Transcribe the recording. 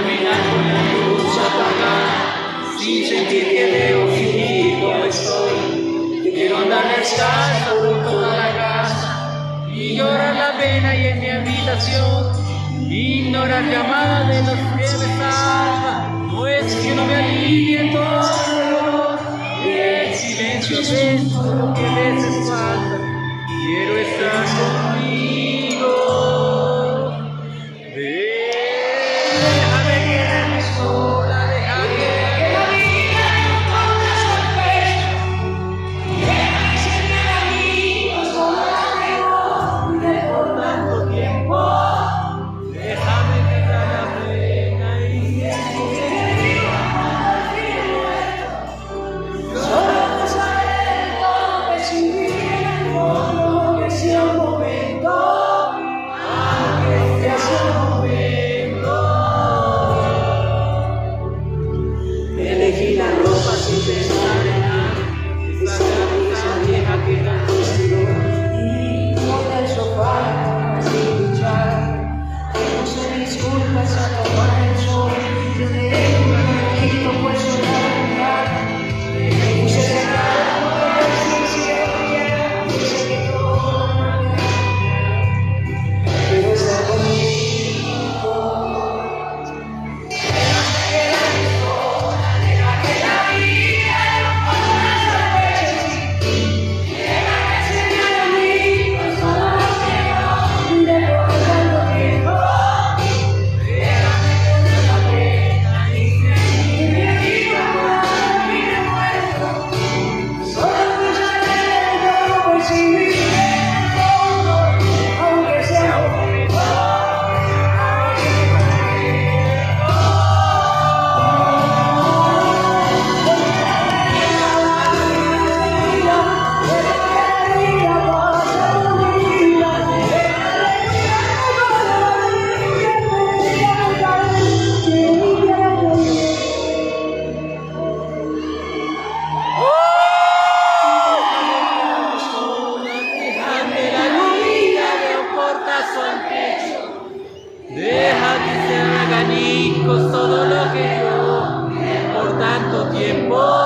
caminando en la luz apagada, sin sentir que debo fingir como estoy. Quiero andar descalzo por toda la casa y llorar la pena y en mi habitación ignorar llamadas de los que me salvan. No es que no me alivie todo el dolor, el silencio es lo que a veces falta. Quiero estar contigo. Déjame quedarme sola, déjame que la vida no ponga su pecho. Déjame ser mi amigo, solo la por tanto tiempo. Déjame quitar la pena y solo no saber cómo percibir el mundo, que sea un momento, aunque sea un momento. Elegí la ropa sin pensar en nada, esta camisa vieja que tanto sudor, y monta el sofá sin luchar. Puse disculpas a tomar el sol, yo le dejo un poquito pues sonar. Me puse cerrado sin cierre, sé que todo pero está conmigo. Déjame quedarme sola, deja que la vida no ponga su pecho. Déjame ser mi amigo, solo lo que no de por tanto tiempo. Déjame con la pena y sentir mi vida y me muerto. Solo no saber cómo percibir el mundo, aunque sea un momento. Deja que se hagan hijos todo lo que yo por tanto tiempo.